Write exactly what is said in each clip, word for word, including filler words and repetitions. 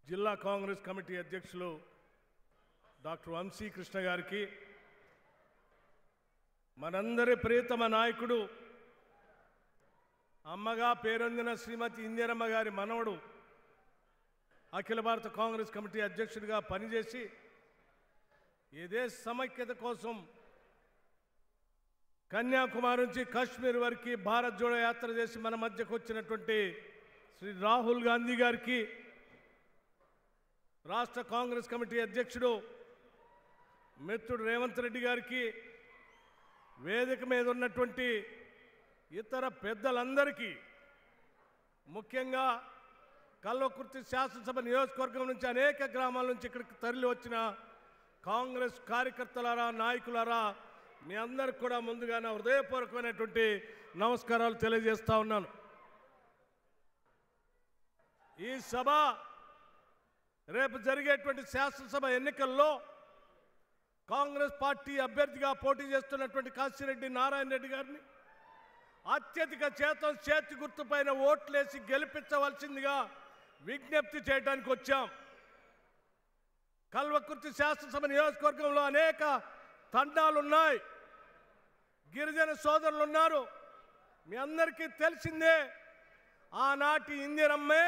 జిల్లా కాంగ్రెస్ కమిటీ అధ్యక్షులు డాక్టర్ వంశీ కృష్ణ గారికి, మనందరి ప్రియతమ నాయకుడు అమ్మగా పేరొందిన శ్రీమతి ఇందిరమ్మ గారి మనవడు అఖిల భారత కాంగ్రెస్ కమిటీ అధ్యక్షుడిగా పనిచేసి ఈ దేశ సమైక్యత కోసం కన్యాకుమారి నుంచి కాశ్మీర్ వరకు భారత్ జోడో యాత్ర చేసి మన మధ్యకు వచ్చినటువంటి శ్రీ రాహుల్ గాంధీ గారికి, రాష్ట్ర కాంగ్రెస్ కమిటీ అధ్యక్షుడు మిత్రుడు రేవంత్ రెడ్డి గారికి, వేదిక మీద ఉన్నటువంటి ఇతర పెద్దలందరికీ, ముఖ్యంగా కల్వకుర్తి శాసనసభ నియోజకవర్గం నుంచి అనేక గ్రామాల నుంచి ఇక్కడికి తరలి వచ్చిన కాంగ్రెస్ కార్యకర్తలారా, నాయకులారా, మీ అందరికి కూడా ముందుగా నా హృదయపూర్వకమైనటువంటి నమస్కారాలు తెలియజేస్తా ఉన్నాను. ఈ సభ రేపు జరిగేటువంటి శాసనసభ ఎన్నికల్లో కాంగ్రెస్ పార్టీ అభ్యర్థిగా పోటీ చేస్తున్నటువంటి కాశీరెడ్డి నారాయణ రెడ్డి గారిని అత్యధిక శాతం చేతి గుర్తుపైన ఓట్లేసి గెలిపించవలసిందిగా విజ్ఞప్తి చేయడానికి వచ్చాం. కల్వకుర్తి శాసనసభ నియోజకవర్గంలో అనేక తండాలున్నాయి, గిరిజన సోదరులు ఉన్నారు. మీ అందరికీ తెలిసిందే, ఆనాటి ఇందిరమ్మే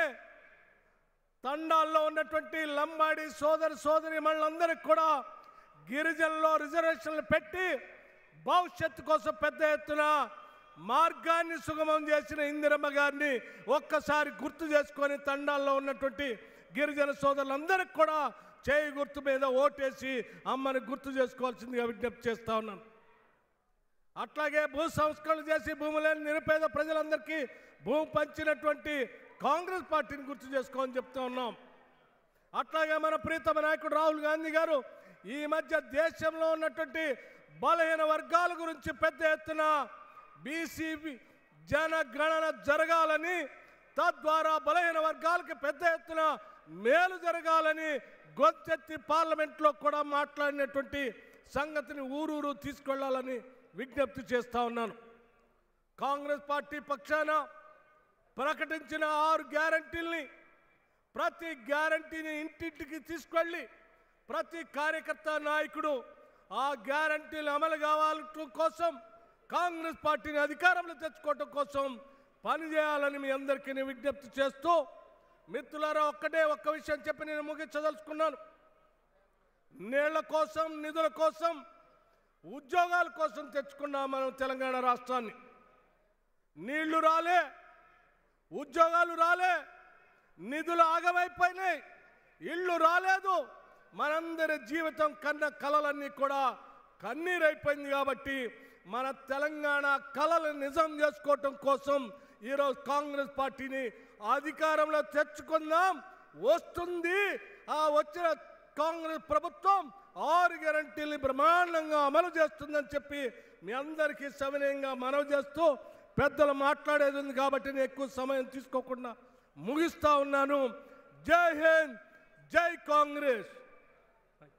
తండాల్లో ఉన్నటువంటి లంబాడి సోదర సోదరి మనందరికి కూడా గిరిజనుల్లో రిజర్వేషన్లు పెట్టి భవిష్యత్తు కోసం పెద్ద ఎత్తున మార్గాన్ని సుగమం చేసిన ఇందిరమ్మ గారిని ఒక్కసారి గుర్తు చేసుకొని తండాల్లో ఉన్నటువంటి గిరిజన సోదరులందరికీ కూడా చేయి గుర్తు మీద ఓటేసి అమ్మని గుర్తు చేసుకోవాల్సిందిగా విజ్ఞప్తి చేస్తా ఉన్నాను. అట్లాగే భూ సంస్కరణ చేసి భూమి లేని నిరుపేద ప్రజలందరికీ భూమి పంచినటువంటి కాంగ్రెస్ పార్టీని గుర్తు చేసుకోమని చెప్తా ఉన్నాం. అట్లాగే మన ప్రీతమ నాయకుడు రాహుల్ గాంధీ గారు ఈ మధ్య దేశంలో ఉన్నటువంటి బలహీన వర్గాల గురించి పెద్ద ఎత్తున బీసీ జనగణన జరగాలని, తద్వారా బలహీన వర్గాలకి పెద్ద ఎత్తున మేలు జరగాలని గొంతెత్తి పార్లమెంట్లో కూడా మాట్లాడినటువంటి సంగతిని ఊరూరు తీసుకెళ్లాలని విజ్ఞప్తి చేస్తా ఉన్నాను. కాంగ్రెస్ పార్టీ పక్షాన ప్రకటించిన ఆరు గ్యారంటీల్ని, ప్రతి గ్యారంటీని ఇంటింటికి తీసుకెళ్ళి ప్రతి కార్యకర్త నాయకుడు ఆ గ్యారంటీలు అమలు కావాలటం కోసం, కాంగ్రెస్ పార్టీని అధికారంలో తెచ్చుకోవడం కోసం పనిచేయాలని మీ అందరికీ నేను విజ్ఞప్తి చేస్తూ, మిత్రులారా, ఒక్కటే ఒక్క విషయం చెప్పి నేను ముగించదలుచుకున్నాను. నీళ్ల కోసం, నిధుల కోసం, ఉద్యోగాల కోసం తెచ్చుకున్నాం మనం తెలంగాణ రాష్ట్రాన్ని. నీళ్లు రాలే, ఉద్యోగాలు రాలే, నిధులు ఆగమైపోయినాయి, ఇళ్ళు రాలేదు. మనందరి జీవితం కన్న కలలన్నీ కూడా కన్నీరైపోయింది. కాబట్టి మన తెలంగాణ కలలు నిజం చేసుకోవటం కోసం ఈరోజు కాంగ్రెస్ పార్టీని అధికారంలో తెచ్చుకుందాం. వస్తుంది, ఆ వచ్చిన కాంగ్రెస్ ప్రభుత్వం ఆరు గ్యారంటీలు బ్రహ్మాండంగా అమలు చేస్తుందని చెప్పి మీ అందరికీ సవినయంగా మనవి చేస్తూ, పెద్దలు మాట్లాడేది ఉంది కాబట్టి నేను ఎక్కువ సమయం తీసుకోకుండా ముగిస్తా ఉన్నాను. జై హింద్, జై కాంగ్రెస్.